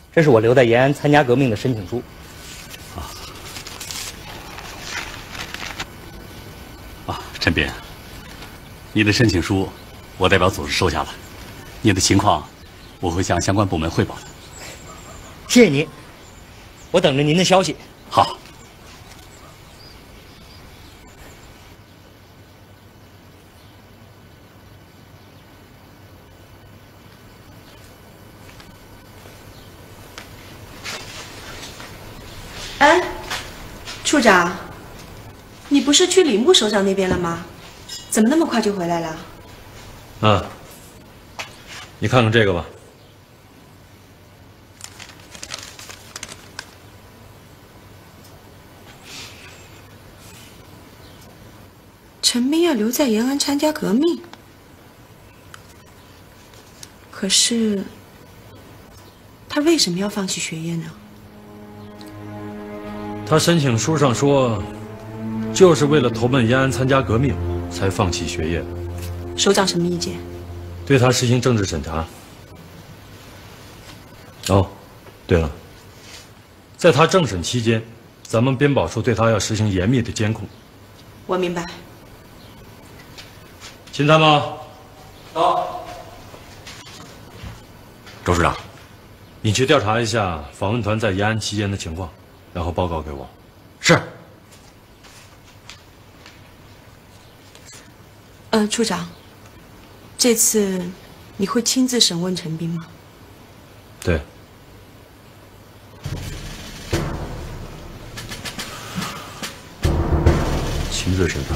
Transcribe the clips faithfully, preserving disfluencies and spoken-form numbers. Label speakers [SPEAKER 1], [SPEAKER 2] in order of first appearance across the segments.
[SPEAKER 1] 这是我留在延安参加革命的申请书。
[SPEAKER 2] 啊啊，陈斌，你的申请书我代表组织收下了，你的情况我会向相关部门汇报的。
[SPEAKER 1] 谢谢您，我等着您的消息。
[SPEAKER 2] 好。
[SPEAKER 3] 哎，处长，你不是去李牧首长那边了吗？怎么那么快就回来了？
[SPEAKER 4] 啊，你看看这个吧。
[SPEAKER 3] 陈斌要留在延安参加革命，可是他为什么要放弃学业呢？
[SPEAKER 4] 他申请书上说，就是为了投奔延安参加革命，才放弃学业。
[SPEAKER 3] 首长什么意见？
[SPEAKER 4] 对他实行政治审查。哦，对了，在他政审期间，咱们编保处对他要实行严密的监控。
[SPEAKER 3] 我明白。
[SPEAKER 4] 秦参谋，
[SPEAKER 1] 到。
[SPEAKER 2] 周处长，
[SPEAKER 4] 你去调查一下访问团在延安期间的情况。 然后报告给我。
[SPEAKER 2] 是。
[SPEAKER 3] 呃，处长，这次你会亲自审问陈斌吗？
[SPEAKER 4] 对。亲自审查。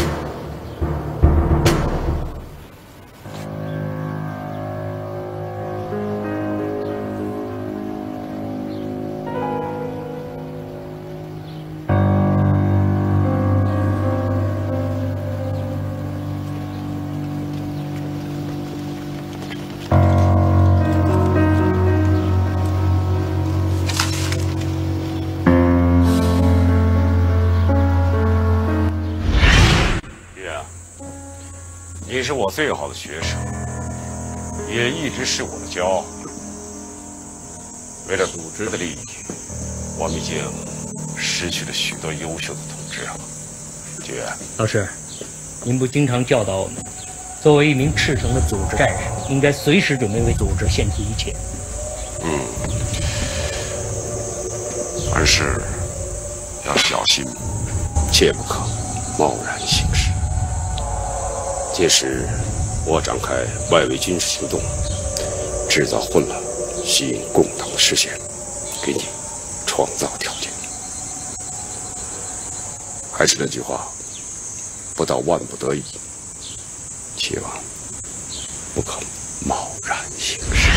[SPEAKER 5] 你是我最好的学生，也一直是我的骄傲。为了组织的利益，我们已经失去了许多优秀的同志啊。觉，
[SPEAKER 1] 老师，您不经常教导我们，作为一名赤诚的组织战士，应该随时准备为组织献出一切。
[SPEAKER 5] 嗯，凡事要小心，切不可贸然行事。 届时，我展开外围军事行动，制造混乱，吸引共党的视线，给你创造条件。还是那句话，不到万不得已，切望不可贸然行事。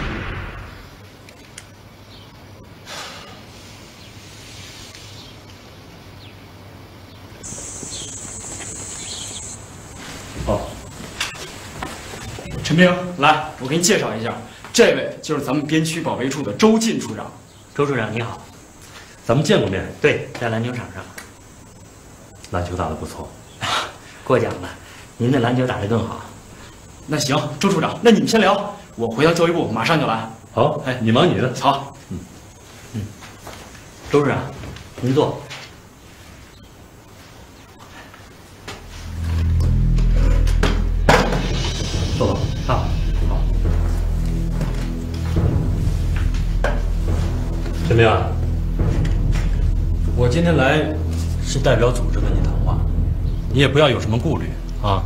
[SPEAKER 6] 好，陈兵，来，我给你介绍一下，这位就是咱们边区保卫处的周进处长。
[SPEAKER 1] 周处长你好，
[SPEAKER 4] 咱们见过面？
[SPEAKER 1] 对，在篮球场上。
[SPEAKER 4] 篮球打得不错，
[SPEAKER 1] 过奖了，您的篮球打得更好。
[SPEAKER 6] 那行，周处长，那你们先聊，我回到教育部马上就来。
[SPEAKER 4] 好，哎，你忙你的。
[SPEAKER 6] 好，
[SPEAKER 1] 嗯嗯，周处长，您坐。 坐吧，好，好。
[SPEAKER 4] 陈明啊，我今天来是代表组织跟你谈话，你也不要有什么顾虑啊。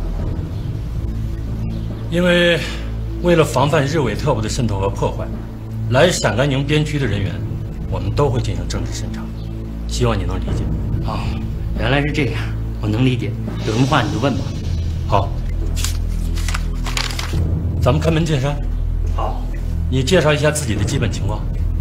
[SPEAKER 4] 因为为了防范日伪特务的渗透和破坏，来陕甘宁边区的人员，我们都会进行政治审查，希望你能理解。
[SPEAKER 1] 哦，原来是这样，我能理解。有什么话你就问吧。
[SPEAKER 4] 好。 咱们开门见山。
[SPEAKER 1] 好，
[SPEAKER 4] 你介绍一下自己的基本情况。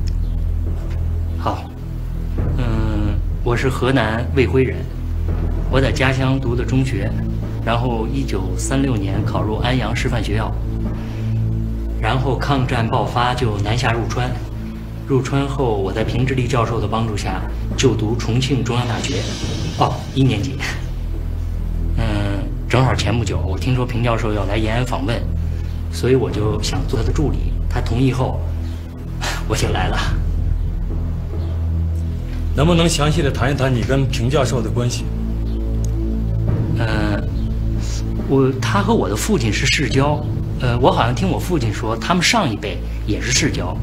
[SPEAKER 1] 好，嗯，我是河南卫辉人，我在家乡读的中学，然后一九三六年考入安阳师范学校，然后抗战爆发就南下入川，入川后我在平直隶教授的帮助下就读重庆中央大学，哦，一年级。嗯，正好前不久我听说平教授要来延安访问。 所以我就想做他的助理，他同意后， 我就来了。
[SPEAKER 4] 能不能详细的谈一谈你跟平教授的关系？
[SPEAKER 1] 呃，我他和我的父亲是世交，呃，我好像听我父亲说，他们上一辈也是世交。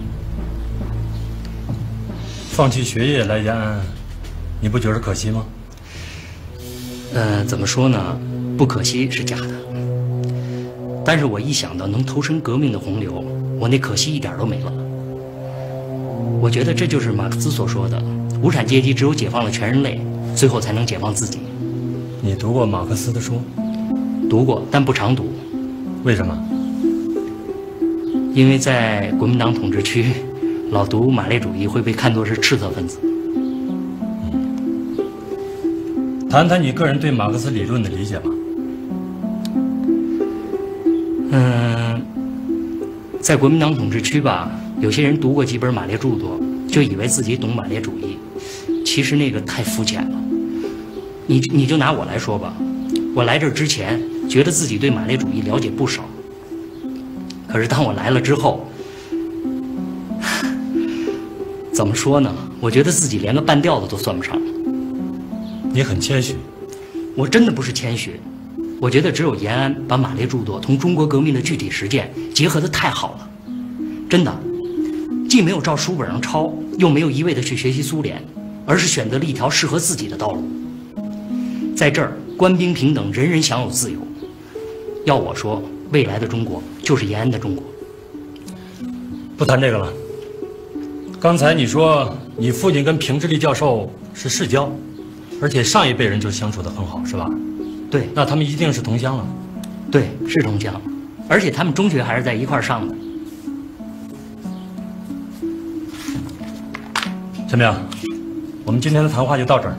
[SPEAKER 4] 放弃学业来延安，你不觉得可惜吗？
[SPEAKER 1] 呃，怎么说呢？不可惜是假的，但是我一想到能投身革命的洪流，我那可惜一点都没了。我觉得这就是马克思所说的，无产阶级只有解放了全人类，最后才能解放自己。
[SPEAKER 4] 你读过马克思的书？
[SPEAKER 1] 读过，但不常读。
[SPEAKER 4] 为什么？
[SPEAKER 1] 因为在国民党统治区，老读马列主义会被看作是赤色分子。
[SPEAKER 4] 谈谈你个人对马克思理论的理解吧。
[SPEAKER 1] 嗯，在国民党统治区吧，有些人读过几本马列著作，就以为自己懂马列主义，其实那个太肤浅了。你你就拿我来说吧，我来这儿之前，觉得自己对马列主义了解不少，可是当我来了之后，怎么说呢？我觉得自己连个半吊子都算不上。
[SPEAKER 4] 你很谦虚。
[SPEAKER 1] 我真的不是谦虚，我觉得只有延安把马列著作同中国革命的具体实践结合得太好了，真的，既没有照书本上抄，又没有一味的去学习苏联，而是选择了一条适合自己的道路。在这儿，官兵平等，人人享有自由。要我说，未来的中国就是延安的中国。
[SPEAKER 4] 不谈这个了。刚才你说你父亲跟平直立教授是世交，而且上一辈人就相处得很好，是吧？
[SPEAKER 1] 对，
[SPEAKER 4] 那他们一定是同乡了。
[SPEAKER 1] 对，是同乡，而且他们中学还是在一块儿上的。
[SPEAKER 4] 陈明，我们今天的谈话就到这儿。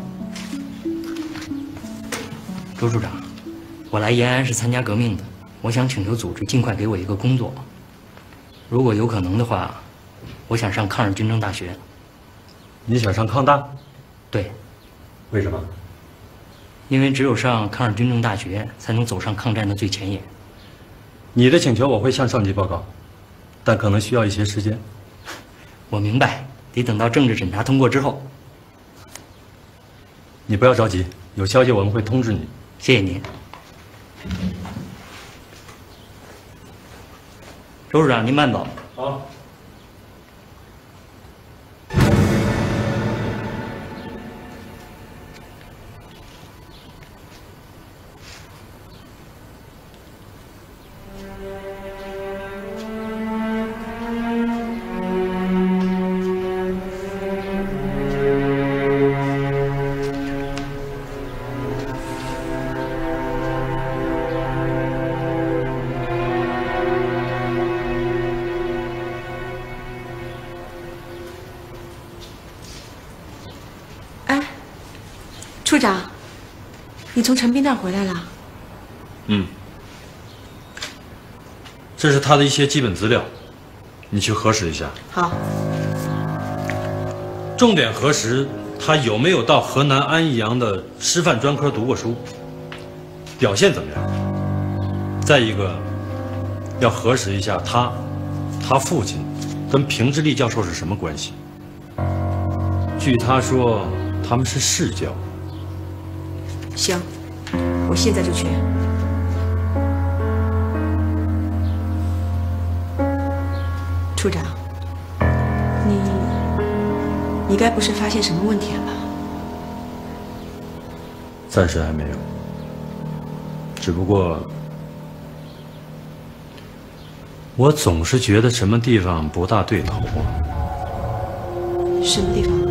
[SPEAKER 1] 周处长，我来延安是参加革命的，我想请求组织尽快给我一个工作。如果有可能的话，我想上抗日军政大学。
[SPEAKER 4] 你想上抗大？
[SPEAKER 1] 对。
[SPEAKER 4] 为什么？
[SPEAKER 1] 因为只有上抗日军政大学，才能走上抗战的最前沿。
[SPEAKER 4] 你的请求我会向上级报告，但可能需要一些时间。
[SPEAKER 1] 我明白，得等到政治审查通过之后。
[SPEAKER 4] 你不要着急，有消息我们会通知你。
[SPEAKER 1] 谢谢您。周处长，您慢走。
[SPEAKER 4] 好。
[SPEAKER 3] 处长，你从陈斌那儿回来了？
[SPEAKER 4] 嗯，这是他的一些基本资料，你去核实一下。
[SPEAKER 3] 好。
[SPEAKER 4] 重点核实他有没有到河南安阳的师范专科读过书，表现怎么样？再一个，要核实一下他、他父亲跟平直立教授是什么关系。据他说，他们是世交。
[SPEAKER 3] 行，我现在就去。处长，你你该不是发现什么问题了吧？
[SPEAKER 4] 暂时还没有，只不过我总是觉得什么地方不大对头啊。
[SPEAKER 3] 什么地方？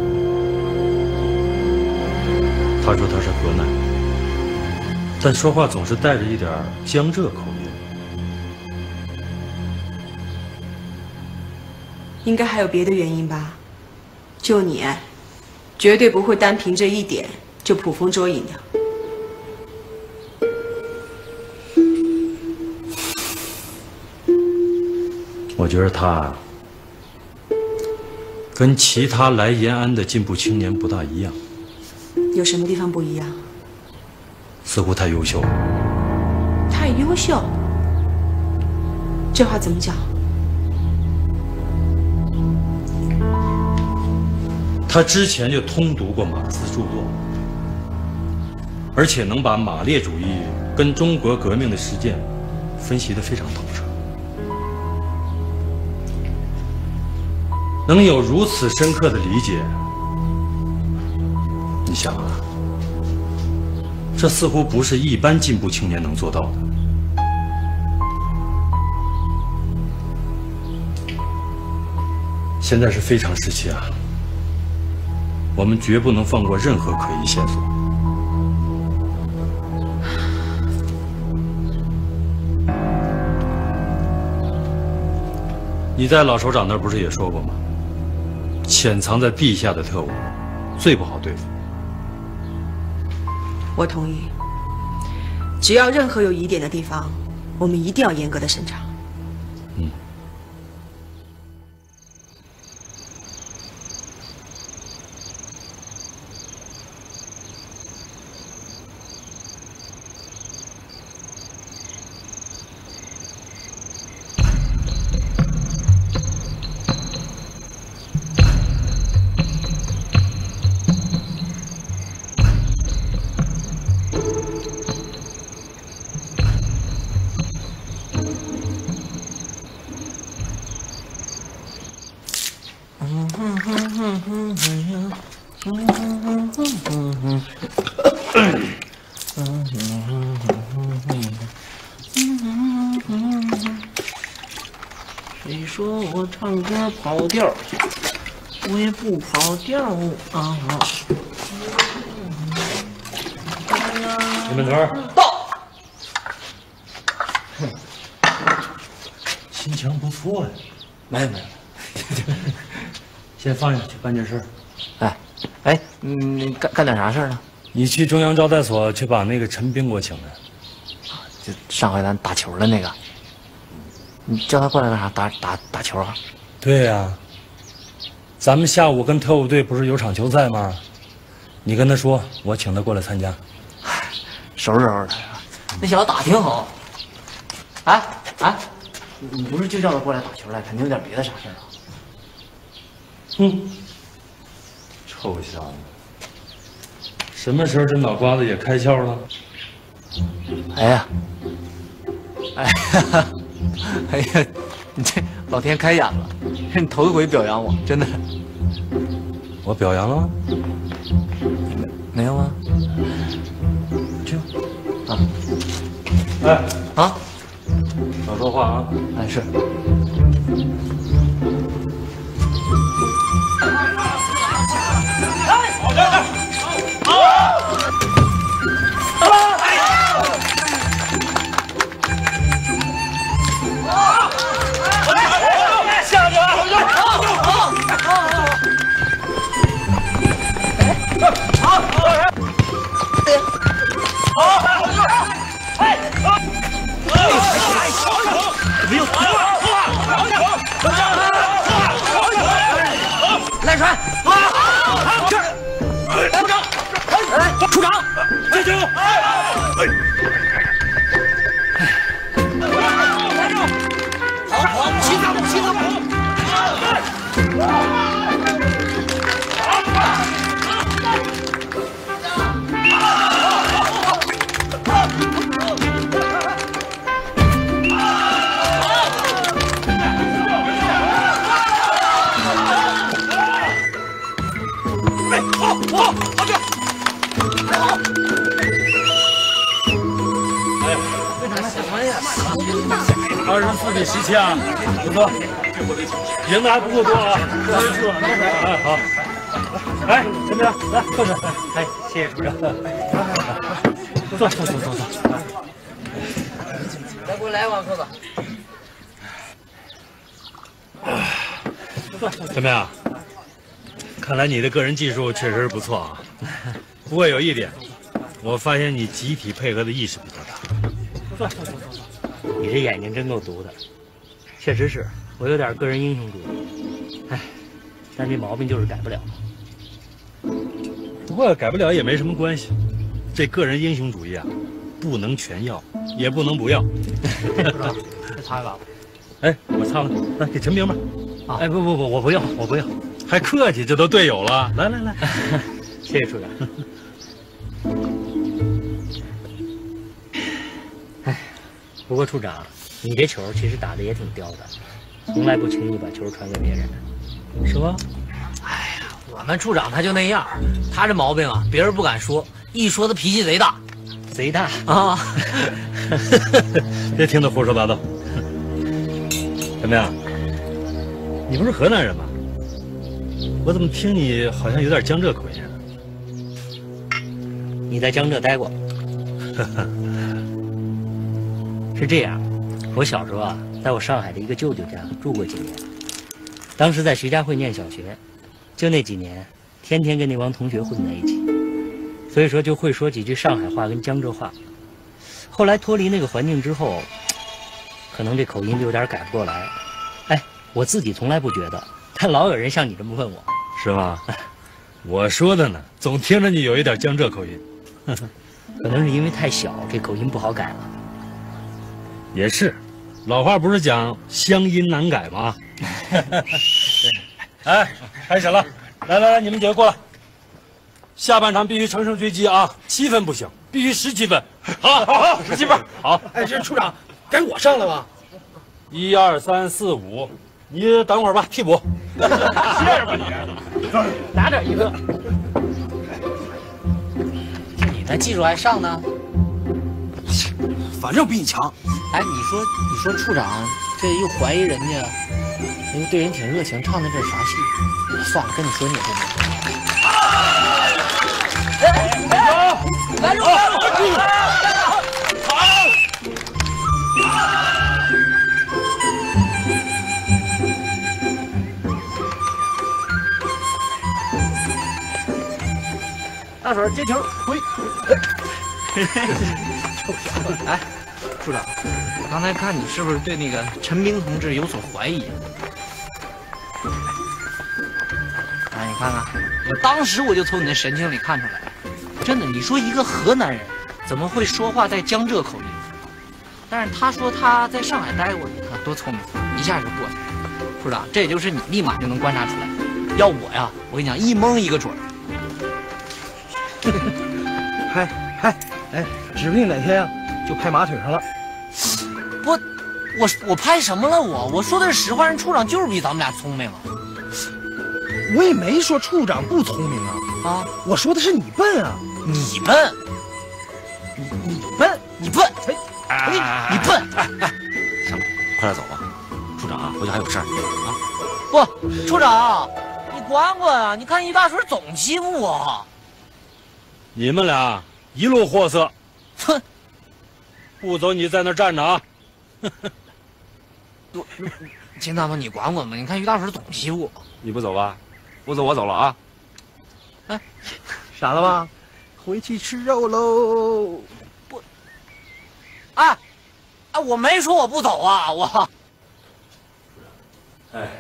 [SPEAKER 4] 他说他是河南，但说话总是带着一点江浙口音。
[SPEAKER 3] 应该还有别的原因吧？就你，绝对不会单凭这一点就捕风捉影的。
[SPEAKER 4] 我觉得他跟其他来延安的进步青年不大一样。
[SPEAKER 3] 有什么地方不一样？
[SPEAKER 4] 似乎太优秀了。
[SPEAKER 3] 太优秀？这话怎么讲？
[SPEAKER 4] 他之前就通读过马克思著作，而且能把马列主义跟中国革命的实践分析得非常透彻。能有如此深刻的理解，你想啊，这似乎不是一般进步青年能做到的。现在是非常时期啊，我们绝不能放过任何可疑线索。你在老首长那儿不是也说过吗？潜藏在地下的特务最不好对付。
[SPEAKER 3] 我同意。只要任何有疑点的地方，我们一定要严格的审查。
[SPEAKER 4] 嗯。
[SPEAKER 7] 谁说我唱歌跑调？我也不跑调啊！
[SPEAKER 4] 李门头
[SPEAKER 7] 到，
[SPEAKER 4] 心情不错呀。
[SPEAKER 7] 没有没有，
[SPEAKER 4] 先放下去办件事。
[SPEAKER 7] 哎哎，你干干点啥事儿呢？
[SPEAKER 4] 你去中央招待所去把那个陈斌给我请来。
[SPEAKER 7] 就上回咱打球的那个，你叫他过来干啥？打打打球啊？
[SPEAKER 4] 对呀、啊，咱们下午跟特务队不是有场球赛吗？你跟他说，我请他过来参加。
[SPEAKER 7] 收拾收拾他呀，那小子打挺好。哎哎，你不是就叫他过来打球来，肯定有点别的啥事儿啊？
[SPEAKER 4] 哼，臭小子，什么时候这脑瓜子也开窍了？
[SPEAKER 7] 哎呀，哎呀，哎呀，你这老天开眼了，这你头一回表扬我，真的。
[SPEAKER 4] 我表扬了吗？
[SPEAKER 7] 没有啊？
[SPEAKER 4] 就
[SPEAKER 7] 啊，
[SPEAKER 4] 哎
[SPEAKER 7] 啊，
[SPEAKER 4] 少说话啊！
[SPEAKER 7] 哎是。赖川，这儿，来部长，来处长，接球，好好，齐他们，齐他们。
[SPEAKER 4] 二十四比十七啊，不错，赢的还不够多啊，分数了，哎好，哎陈兵来坐着，哎谢谢处长，坐坐坐坐坐，
[SPEAKER 7] 来给我来一碗，哥哥。
[SPEAKER 4] 怎么样？看来你的个人技术确实是不错啊，不过有一点，我发现你集体配合的意识比较大。坐坐坐坐坐。
[SPEAKER 1] 你这眼睛真够毒的，确实是我有点个人英雄主义，哎，但这毛病就是改不了。
[SPEAKER 4] 不过改不了也没什么关系，这个人英雄主义啊，不能全要，也不能不要。
[SPEAKER 7] 再擦一把吧。
[SPEAKER 4] 哎，我擦了，来给陈明吧。
[SPEAKER 1] 哎，不不不，我不要，我不要。
[SPEAKER 4] 还客气，这都队友了。来来来，
[SPEAKER 1] 谢谢处长。哎，不过处长，你这球其实打的也挺刁的，从来不轻易把球传给别人，是吧？
[SPEAKER 7] 哎呀，我们处长他就那样，他这毛病啊，别人不敢说，一说他脾气贼大，
[SPEAKER 1] 贼大
[SPEAKER 7] 啊！
[SPEAKER 4] 别听他胡说八道。怎么样？你不是河南人吗？我怎么听你好像有点江浙口音啊？
[SPEAKER 1] 你在江浙待过？是这样，我小时候啊，在我上海的一个舅舅家住过几年，当时在徐家汇念小学，就那几年，天天跟那帮同学混在一起，所以说就会说几句上海话跟江浙话。后来脱离那个环境之后，可能这口音就有点改不过来。哎，我自己从来不觉得，但老有人像你这么问我，
[SPEAKER 4] 是吗？我说的呢，总听着你有一点江浙口音。
[SPEAKER 1] 可能是因为太小，这口音不好改了。
[SPEAKER 4] 也是，老话不是讲乡音难改吗？哎，开始了，来来来，你们几个过来。下半场必须乘胜追击啊，七分不行，必须十七分。好，好，好，十七分。好，
[SPEAKER 8] 哎，这处长，该我上了吧？
[SPEAKER 4] 一二三四五，你等会儿吧，替补。
[SPEAKER 8] 歇着吧你，
[SPEAKER 7] 拿点一个。你那技术还上呢？
[SPEAKER 8] 反正比你强。
[SPEAKER 7] 哎，你说，你说处长这又怀疑人家，又对人挺热情，唱的这是啥戏？算了，跟你说你也不明白。来住！来住！好！大水，接球回。哎，处长，我刚才看你是不是对那个陈斌同志有所怀疑？哎，你看看，我当时我就从你那神情里看出来了。真的，你说一个河南人怎么会说话带江浙口音？但是他说他在上海待过，你看多聪明，一下就过去了。处长，这也就是你立马就能观察出来。要我呀，我跟你讲，一蒙一个准儿。
[SPEAKER 8] 嗨嗨，哎，指不定哪天呀、啊、就拍马腿上了。
[SPEAKER 7] 我我我拍什么了我？我说的是实话，人处长就是比咱们俩聪明啊。
[SPEAKER 8] 我也没说处长不聪明啊，
[SPEAKER 7] 啊，
[SPEAKER 8] 我说的是你笨啊，
[SPEAKER 7] 你笨，
[SPEAKER 8] 你你笨，
[SPEAKER 7] 你笨，
[SPEAKER 8] 哎，
[SPEAKER 7] 哎，你笨，哎哎，
[SPEAKER 5] 行了，快点走吧，处长啊，回去还有事儿啊。
[SPEAKER 7] 不，处长，你管管啊！你看于大水总欺负我。
[SPEAKER 4] 你们俩一路货色，
[SPEAKER 7] 哼，
[SPEAKER 4] 不走你在那儿站着啊。
[SPEAKER 7] 我，秦大妈，你管管吧！你看于大水总欺负我。
[SPEAKER 5] 你不走吧？不走我走了啊！
[SPEAKER 7] 哎，
[SPEAKER 8] 傻了吧？回去吃肉喽！
[SPEAKER 7] 不，哎，哎，我没说我不走啊，我。
[SPEAKER 4] 哎，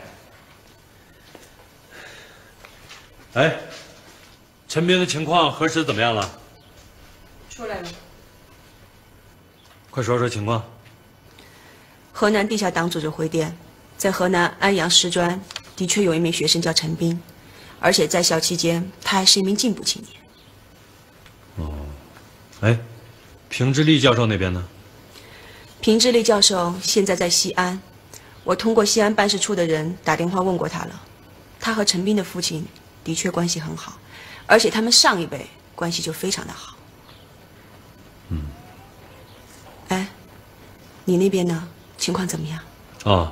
[SPEAKER 4] 哎，陈斌的情况核实怎么样了？
[SPEAKER 3] 出来了。
[SPEAKER 4] 快说说情况。
[SPEAKER 3] 河南地下党组织回电，在河南安阳师专的确有一名学生叫陈斌，而且在校期间他还是一名进步青年。
[SPEAKER 4] 哦，哎，平之立教授那边呢？
[SPEAKER 3] 平之立教授现在在西安，我通过西安办事处的人打电话问过他了，他和陈斌的父亲的确关系很好，而且他们上一辈关系就非常的好。
[SPEAKER 4] 嗯。
[SPEAKER 3] 哎，你那边呢？情况怎么样？
[SPEAKER 4] 哦，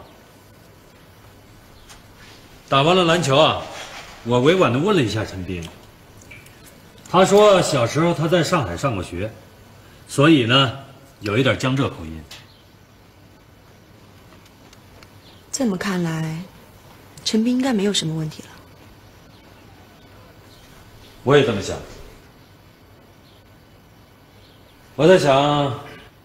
[SPEAKER 4] 打完了篮球啊，我委婉地问了一下陈斌，他说小时候他在上海上过学，所以呢有一点江浙口音。
[SPEAKER 3] 这么看来，陈斌应该没有什么问题了。
[SPEAKER 4] 我也这么想。我在想，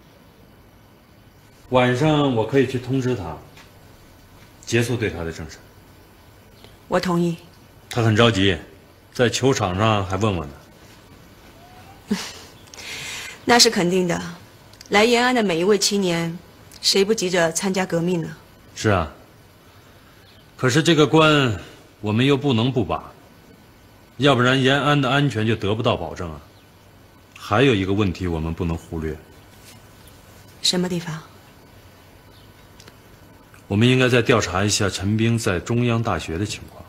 [SPEAKER 4] 晚上我可以去通知他，结束对他的政审。
[SPEAKER 3] 我同意。
[SPEAKER 4] 他很着急，在球场上还问我呢。
[SPEAKER 3] 那是肯定的。来延安的每一位青年，谁不急着参加革命呢？
[SPEAKER 4] 是啊。可是这个官我们又不能不拔，要不然延安的安全就得不到保证啊。还有一个问题我们不能忽略，
[SPEAKER 3] 什么地方？
[SPEAKER 4] 我们应该再调查一下陈兵在中央大学的情况。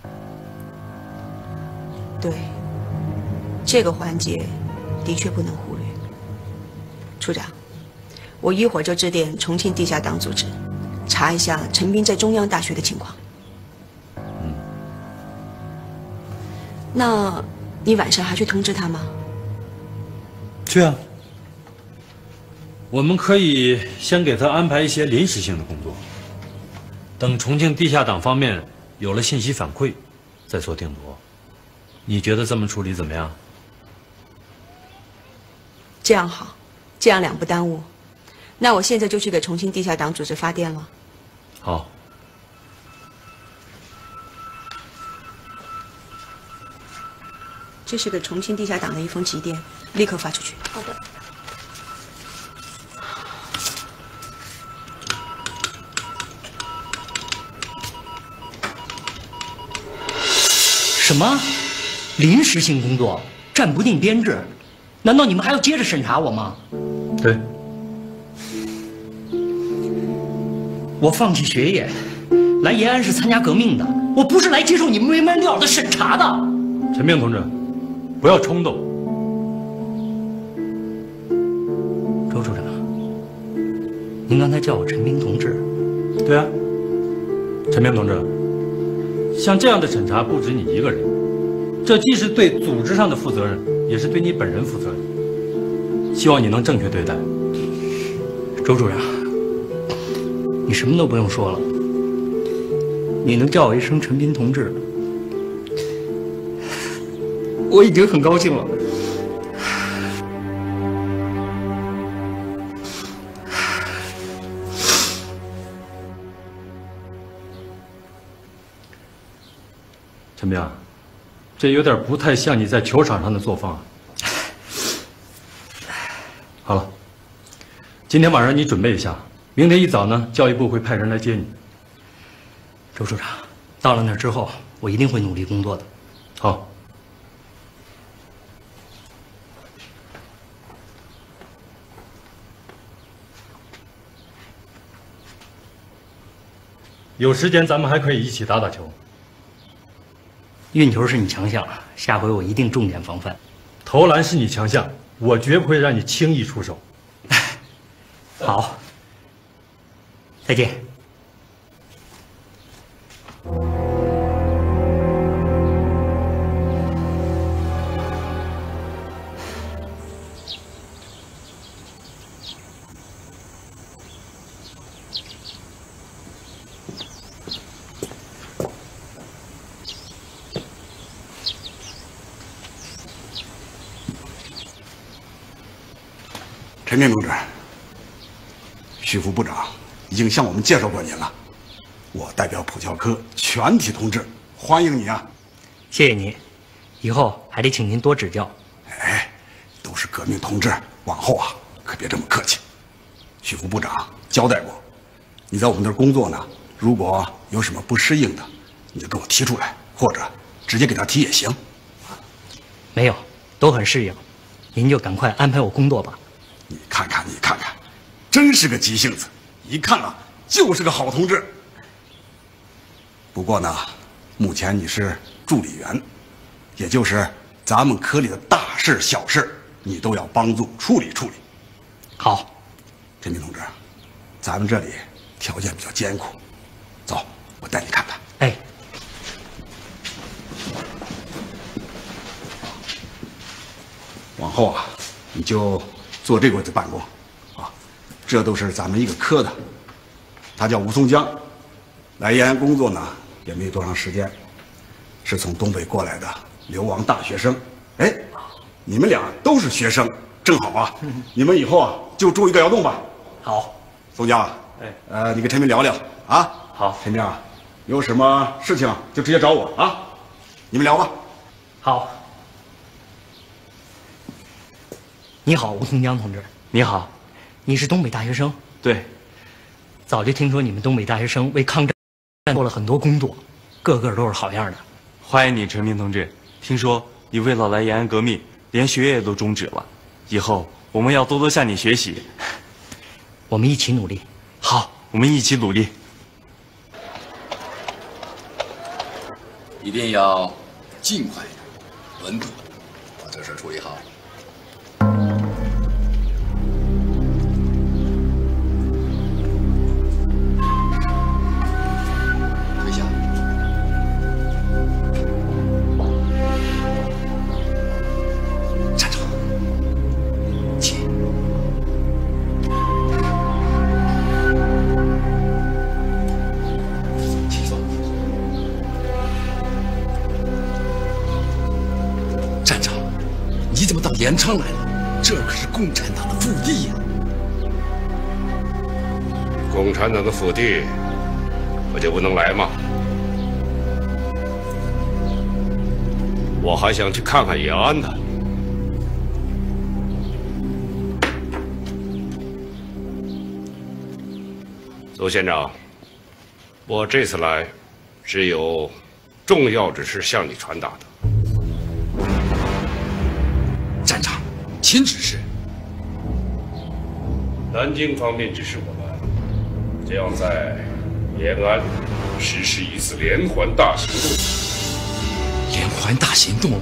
[SPEAKER 3] 对，这个环节的确不能忽略。处长，我一会儿就致电重庆地下党组织，查一下陈兵在中央大学的情况。
[SPEAKER 4] 嗯。
[SPEAKER 3] 那你晚上还去通知他吗？
[SPEAKER 4] 去啊。我们可以先给他安排一些临时性的工作，等重庆地下党方面有了信息反馈，再做定夺。你觉得这么处理怎么样？
[SPEAKER 3] 这样好，这样两不耽误。那我现在就去给重庆地下党组织发电了。
[SPEAKER 4] 好。
[SPEAKER 3] 这是给重庆地下党的一封急电，立刻发出去。
[SPEAKER 9] 好的。
[SPEAKER 1] 什么？临时性工作，暂不定编制，难道你们还要接着审查我吗？
[SPEAKER 4] 对。
[SPEAKER 1] 我放弃学业，来延安是参加革命的，我不是来接受你们没完没了的审查的。
[SPEAKER 4] 陈兵同志，不要冲动。
[SPEAKER 1] 周处长，您刚才叫我陈兵同志。
[SPEAKER 4] 对啊，陈兵同志，像这样的审查不止你一个人，这既是对组织上的负责任，也是对你本人负责任。希望你能正确对待。
[SPEAKER 1] 周处长，你什么都不用说了，你能叫我一声陈斌同志，我已经很高兴了。
[SPEAKER 4] 陈兵，这有点不太像你在球场上的作风啊。好了，今天晚上你准备一下，明天一早呢，教育部会派人来接你。
[SPEAKER 1] 周处长，到了那儿之后，我一定会努力工作的。
[SPEAKER 4] 好。有时间咱们还可以一起打打球。
[SPEAKER 1] 运球是你强项，下回我一定重点防范。
[SPEAKER 4] 投篮是你强项，我绝不会让你轻易出手。
[SPEAKER 1] 好，再见。
[SPEAKER 10] 陈明同志，徐副部长已经向我们介绍过您了。我代表普教科全体同志欢迎你啊！
[SPEAKER 1] 谢谢您，以后还得请您多指教。
[SPEAKER 10] 哎，都是革命同志，往后啊可别这么客气。徐副部长交代过，你在我们那儿工作呢，如果有什么不适应的，你就跟我提出来，或者直接给他提也行。
[SPEAKER 1] 没有，都很适应，您就赶快安排我工作吧。
[SPEAKER 10] 你看看，你看看，真是个急性子，一看啊就是个好同志。不过呢，目前你是助理员，也就是咱们科里的大事小事，你都要帮助处理处理。
[SPEAKER 1] 好，
[SPEAKER 10] 陈明同志，咱们这里条件比较艰苦，走，我带你看看。
[SPEAKER 1] 哎，
[SPEAKER 10] 往后啊，你就坐这个位置办公，啊，这都是咱们一个科的，他叫吴松江，来延安工作呢也没多长时间，是从东北过来的流亡大学生。哎，你们俩都是学生，正好啊，你们以后啊就住一个窑洞吧。
[SPEAKER 1] 好，
[SPEAKER 10] 松江，哎，呃，你跟陈明聊聊啊。
[SPEAKER 1] 好，
[SPEAKER 10] 陈明啊，有什么事情就直接找我啊，你们聊吧。
[SPEAKER 1] 好。你好，吴松江同志。
[SPEAKER 11] 你好，
[SPEAKER 1] 你是东北大学生？
[SPEAKER 11] 对，
[SPEAKER 1] 早就听说你们东北大学生为抗战做了很多工作， 个个都是好样的。
[SPEAKER 9] 欢迎你，陈明同志。听说你为了来延安革命，连学业都终止了。以后我们要多多向你学习。
[SPEAKER 1] 我们一起努力。
[SPEAKER 9] 好，我们一起努力。
[SPEAKER 11] 一定要尽快的、稳妥的把这事处理好。退下。站住！起。请坐。站长，你怎么到延昌来了？这可是共产党的腹地呀！
[SPEAKER 5] 共产党的腹地，我就不能来吗？我还想去看看延安呢。邹县长，我这次来是有重要之事向你传达的。
[SPEAKER 11] 站长，请指示。
[SPEAKER 5] 南京方面指示我们，将在延安实施一次连环大行动。
[SPEAKER 11] 连环大行动？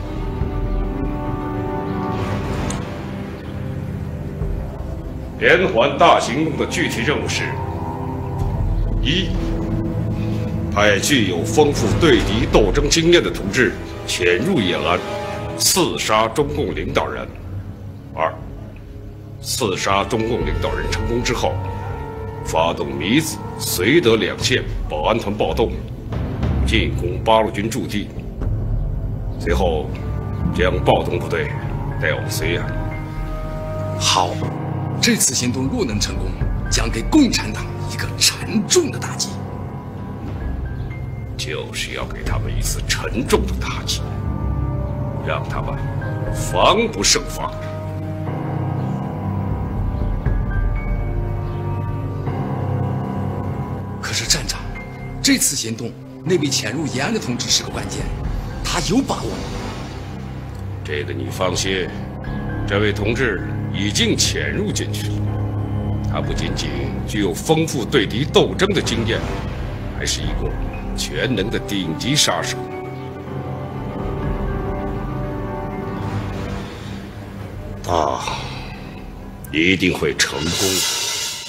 [SPEAKER 5] 连环大行动的具体任务是：一、派具有丰富对敌斗争经验的同志潜入延安，刺杀中共领导人；二、刺杀中共领导人成功之后，发动米子、绥德两县保安团暴动，进攻八路军驻地，随后将暴动部队带往绥安。
[SPEAKER 11] 好，这次行动若能成功，将给共产党一个沉重的打击。
[SPEAKER 5] 就是要给他们一次沉重的打击，让他们防不胜防。
[SPEAKER 11] 可是站长，这次行动那位潜入延安的同志是个关键，他有把握吗？
[SPEAKER 5] 这个你放心，这位同志已经潜入进去了。他不仅仅具有丰富对敌斗争的经验，还是一个全能的顶级杀手。他一定会成功的。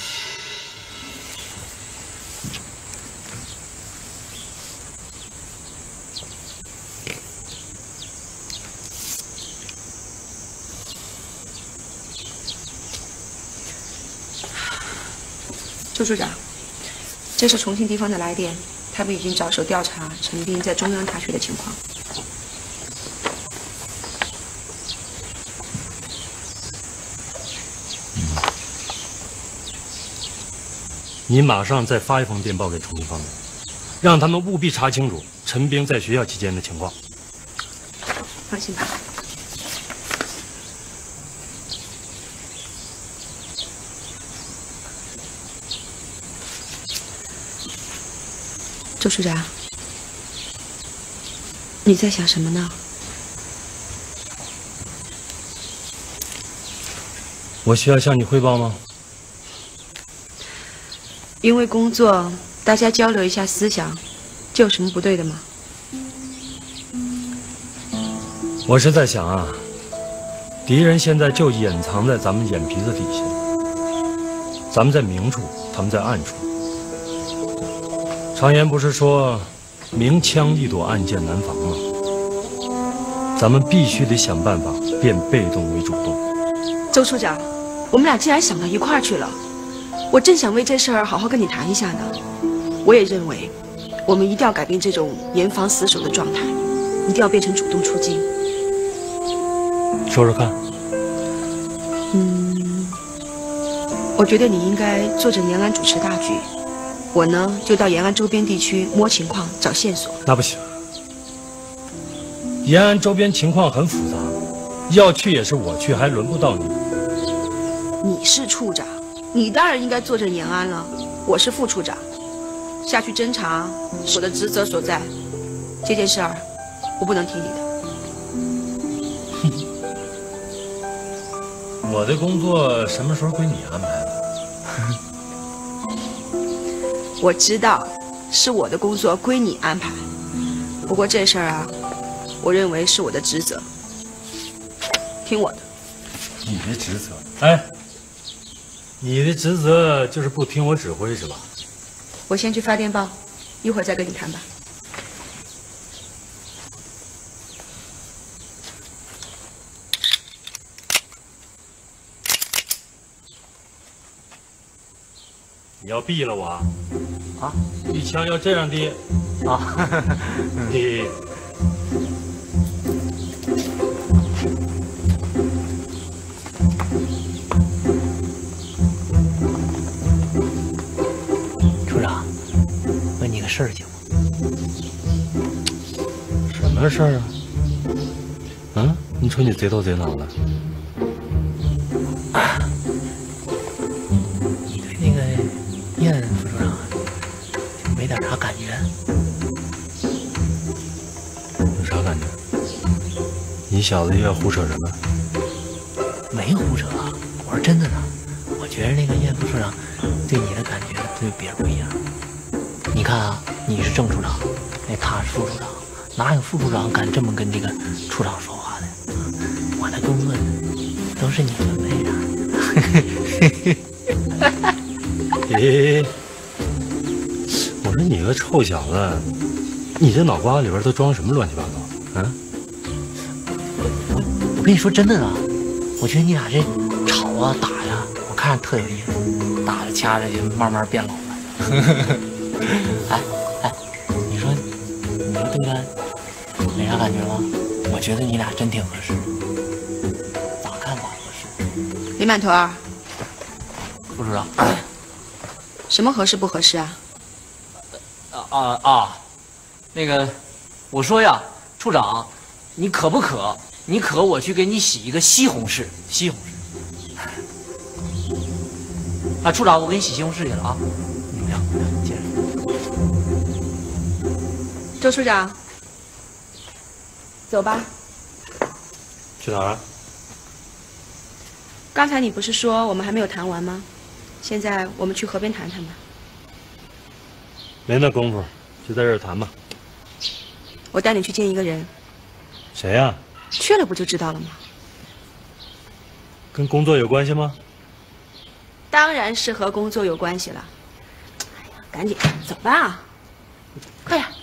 [SPEAKER 3] 周处长，这是重庆地方的来电，他们已经着手调查陈斌在中央大学的情况。
[SPEAKER 4] 您马上再发一封电报给重庆方面，让他们务必查清楚陈斌在学校期间的情况。
[SPEAKER 3] 放心吧。周处长，你在想什么呢？
[SPEAKER 4] 我需要向你汇报吗？
[SPEAKER 3] 因为工作，大家交流一下思想，这有什么不对的吗？
[SPEAKER 4] 我是在想啊，敌人现在就掩藏在咱们眼皮子底下，咱们在明处，他们在暗处。常言不是说明枪易躲，暗箭难防吗？咱们必须得想办法变被动为主动。
[SPEAKER 3] 周处长，我们俩竟然想到一块儿去了，我正想为这事儿好好跟你谈一下呢。我也认为，我们一定要改变这种严防死守的状态，一定要变成主动出击。
[SPEAKER 4] 说说看。
[SPEAKER 3] 嗯，我觉得你应该坐镇延安主持大局。我呢，就到延安周边地区摸情况、找线索。
[SPEAKER 4] 那不行，延安周边情况很复杂，要去也是我去，还轮不到你。
[SPEAKER 3] 你是处长，你当然应该坐镇延安了。我是副处长，下去侦查，我的职责所在。 这件事儿我不能听你的。
[SPEAKER 4] 我的工作什么时候归你安排的？
[SPEAKER 3] 我知道是我的工作归你安排，不过这事儿啊，我认为是我的职责，听我的。
[SPEAKER 4] 你的职责？哎，你的职责就是不听我指挥是吧？
[SPEAKER 3] 我先去发电报，一会儿再跟你谈吧。
[SPEAKER 4] 你要毙了我啊！
[SPEAKER 7] 啊，
[SPEAKER 4] 一枪要这样的
[SPEAKER 7] 啊！
[SPEAKER 4] 你
[SPEAKER 7] 处长，问你个事儿行吗？
[SPEAKER 4] 什么事儿啊？嗯，你瞅你贼头贼脑的。
[SPEAKER 7] 你对那个燕副处长没点啥感觉？
[SPEAKER 4] 有啥感觉？你小子又要胡扯什么？
[SPEAKER 7] 没胡扯啊，我说真的呢。我觉得那个燕副处长对你的感觉对别人不一样。你看啊，你是正处长，那他是副处长，哪有副处长敢这么跟这个处长说话的？我的工作都是你分配的。
[SPEAKER 4] 咦，我说你个臭小子，你这脑瓜里边都装什么乱七八糟？啊？
[SPEAKER 7] 我跟你说真的啊，我觉得你俩这吵啊打呀，我看着特有意思，打着掐着就慢慢变老了。哎哎，你说你说对他没啥感觉吗？我觉得你俩真挺合适，咋看咋合适。
[SPEAKER 3] 李满团儿，
[SPEAKER 7] 副处长，
[SPEAKER 3] 什么合适不合适啊？
[SPEAKER 7] 啊啊啊！那个，我说呀，处长，你渴不渴？你渴，我去给你洗一个西红柿，西红柿。啊，处长，我给你洗西红柿去了啊。你不要，不要，接着。
[SPEAKER 3] 周处长，走吧。
[SPEAKER 4] 去哪儿啊？
[SPEAKER 3] 刚才你不是说我们还没有谈完吗？现在我们去河边谈谈吧。
[SPEAKER 4] 没那功夫，就在这儿谈吧。
[SPEAKER 3] 我带你去见一个人。
[SPEAKER 4] 谁呀？
[SPEAKER 3] 去了不就知道了吗？
[SPEAKER 4] 跟工作有关系吗？
[SPEAKER 3] 当然是和工作有关系了。哎呀，赶紧走吧，快点！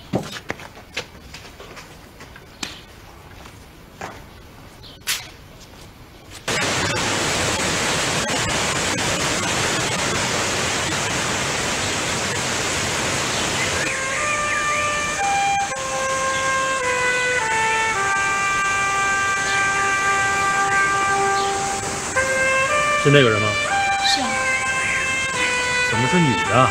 [SPEAKER 4] 是那个人吗？
[SPEAKER 3] 是啊。
[SPEAKER 4] 怎么是你啊？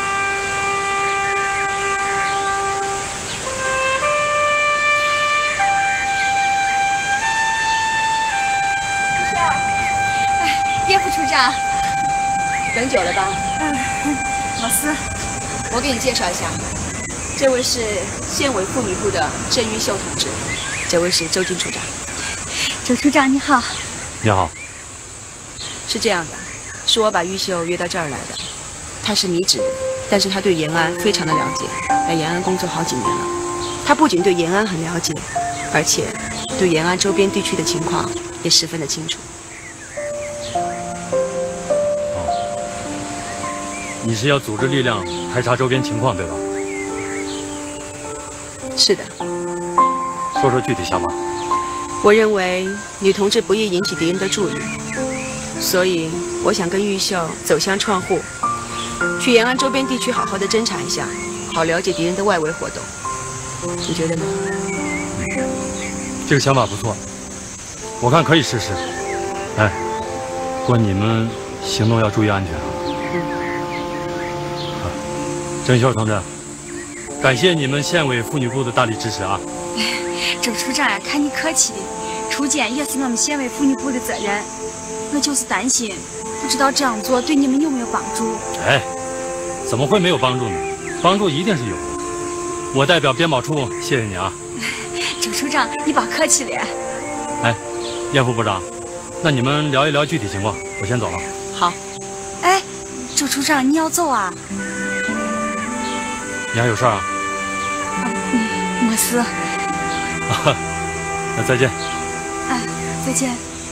[SPEAKER 12] 哎，叶副处长，
[SPEAKER 3] 等久了吧？
[SPEAKER 12] 嗯，老师，
[SPEAKER 3] 我给你介绍一下，这位是县委妇女部的郑玉秀同志，这位是周金处长。
[SPEAKER 12] 周处长你好。
[SPEAKER 4] 你好。
[SPEAKER 3] 是这样的，是我把玉秀约到这儿来的。他是米脂人，但是他对延安非常的了解，在延安工作好几年了。他不仅对延安很了解，而且对延安周边地区的情况也十分的清楚。
[SPEAKER 4] 哦，你是要组织力量排查周边情况，对吧？
[SPEAKER 3] 是的。
[SPEAKER 4] 说说具体想法。
[SPEAKER 3] 我认为女同志不易引起敌人的注意。所以，我想跟玉秀走乡串户，去延安周边地区好好的侦查一下，好了解敌人的外围活动。你觉得呢？
[SPEAKER 4] 这个想法不错，我看可以试试。哎，不过你们行动要注意安全啊！
[SPEAKER 3] 嗯。
[SPEAKER 4] 啊，郑秀同志，感谢你们县委妇女部的大力支持啊！
[SPEAKER 12] 周处长呀，看你客气的，初检也是我们县委妇女部的责任。我就是担心，不知道这样做对你们有没有帮助。
[SPEAKER 4] 哎，怎么会没有帮助呢？帮助一定是有的。 我代表编保处谢谢你啊。
[SPEAKER 12] 周处长，你别客气了。
[SPEAKER 4] 哎，燕副部长，那你们聊一聊具体情况，我先走了。
[SPEAKER 3] 好。
[SPEAKER 12] 哎，周处长，你要走啊？
[SPEAKER 4] 你还有事啊？
[SPEAKER 12] 没事。
[SPEAKER 4] 啊，那再见。
[SPEAKER 12] 哎，再见。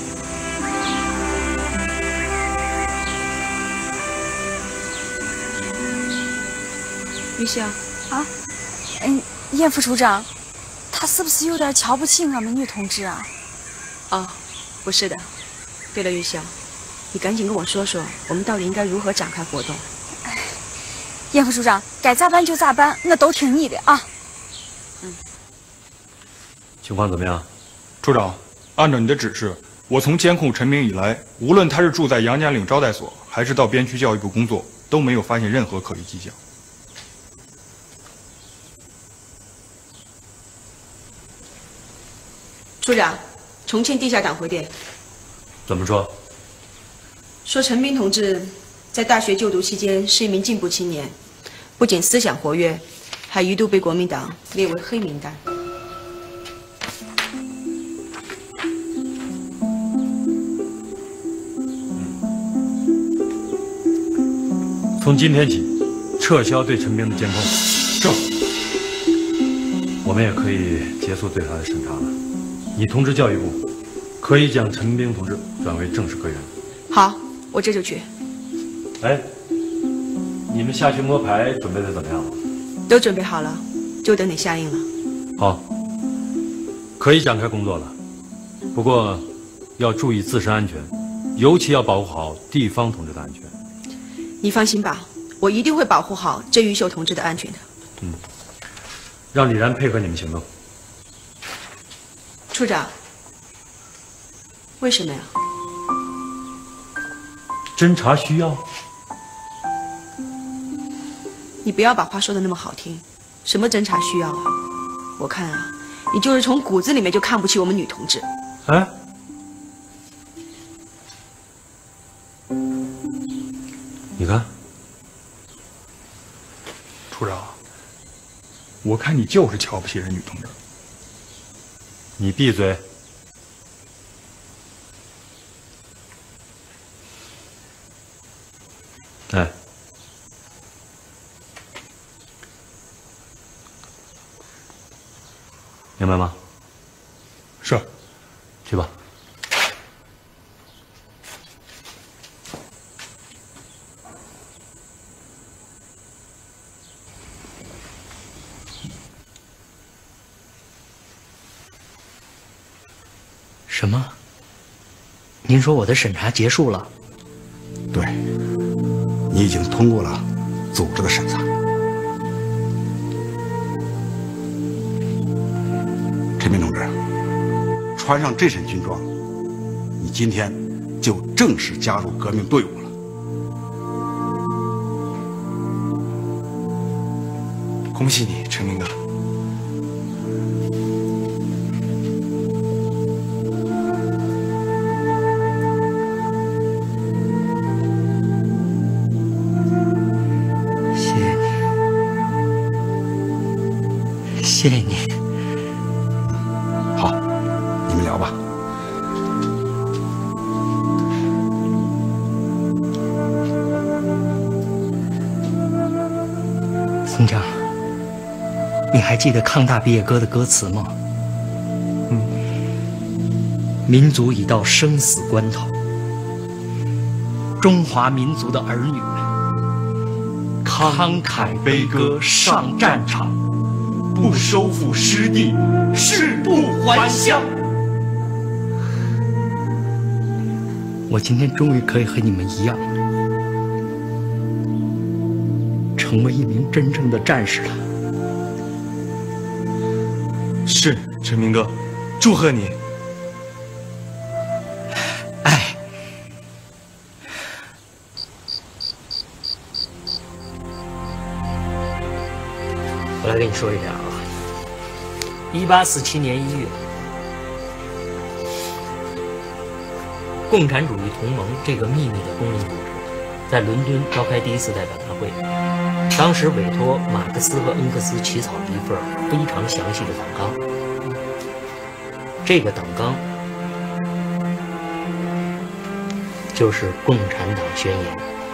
[SPEAKER 3] 于潇
[SPEAKER 12] 啊，嗯，燕副处长，他是不是有点瞧不起我们女同志啊？
[SPEAKER 3] 哦，不是的。对了，于潇，你赶紧跟我说说，我们到底应该如何展开活动？
[SPEAKER 12] 哎，燕副处长，该咋办就咋办，我都听你的啊。
[SPEAKER 3] 嗯。
[SPEAKER 4] 情况怎么样？
[SPEAKER 13] 处长，按照你的指示，我从监控陈明以来，无论他是住在杨家岭招待所，还是到边区教育部工作，都没有发现任何可疑迹象。
[SPEAKER 3] 处长，重庆地下党回电。
[SPEAKER 4] 怎么说？
[SPEAKER 3] 说陈斌同志在大学就读期间是一名进步青年，不仅思想活跃，还一度被国民党列为黑名单。
[SPEAKER 4] 从今天起，撤销对陈斌的监控。
[SPEAKER 13] 是。
[SPEAKER 4] 我们也可以结束对他的审查了。你通知教育部，可以将陈斌同志转为正式科员。
[SPEAKER 3] 好，我这就去。
[SPEAKER 4] 哎，你们下去摸排准备的怎么样了？
[SPEAKER 3] 都准备好了，就等你下映了。
[SPEAKER 4] 好，可以展开工作了。不过，要注意自身安全，尤其要保护好地方同志的安全。
[SPEAKER 3] 你放心吧，我一定会保护好郑玉秀同志的安全的。
[SPEAKER 4] 嗯，让李然配合你们行动。
[SPEAKER 3] 处长，为什么呀？
[SPEAKER 4] 侦查需要。
[SPEAKER 3] 你不要把话说的那么好听，什么侦查需要啊？我看啊，你就是从骨子里面就看不起我们女同志。
[SPEAKER 4] 哎，你看，
[SPEAKER 13] 处长，我看你就是瞧不起人女同志。
[SPEAKER 4] 你闭嘴！哎，明白吗？
[SPEAKER 13] 是。
[SPEAKER 4] 去吧。
[SPEAKER 1] 什么？您说我的审查结束了？
[SPEAKER 10] 对，你已经通过了组织的审查。陈明同志，穿上这身军装，你今天就正式加入革命队伍了。
[SPEAKER 9] 恭喜你，陈明哥。
[SPEAKER 1] 谢谢你。
[SPEAKER 10] 好，你们聊吧。
[SPEAKER 1] 宋江，你还记得抗大毕业歌的歌词吗？嗯。民族已到生死关头，中华民族的儿女们慷慨悲歌上战场。不收复失地，誓不还乡。我今天终于可以和你们一样，成为一名真正的战士了。
[SPEAKER 9] 是，陈明哥，祝贺你。
[SPEAKER 1] 哎，我来跟你说一下啊。一八四七年一月，共产主义同盟这个秘密的工人组织在伦敦召开第一次代表大会。 当时委托马克思和恩格斯起草了一份非常详细的党纲。这个党纲就是《共产党宣言》，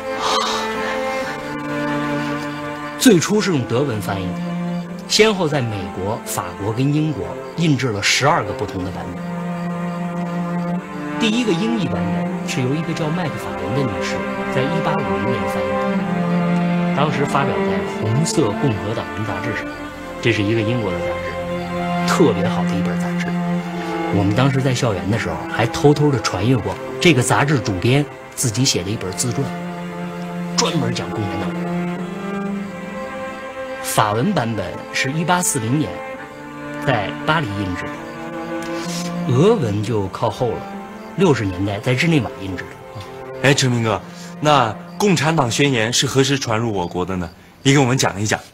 [SPEAKER 1] 最初是用德文翻译的，先后在美国、法国跟英国印制了十二个不同的版本。第一个英译版本是由一个叫麦克法伦的女士在一八五零年翻译的，当时发表在《红色共和党人》杂志上，这是一个英国的杂志，特别好的一本杂志。我们当时在校园的时候，还偷偷的传阅过这个杂志主编自己写的一本自传，专门讲共产党人。法文版本是一八四零年在巴黎印制的，俄文就靠后了，六十年代在日内瓦印制的。
[SPEAKER 9] 哎，陈明哥，那《共产党宣言》是何时传入我国的呢？你给我们讲一讲。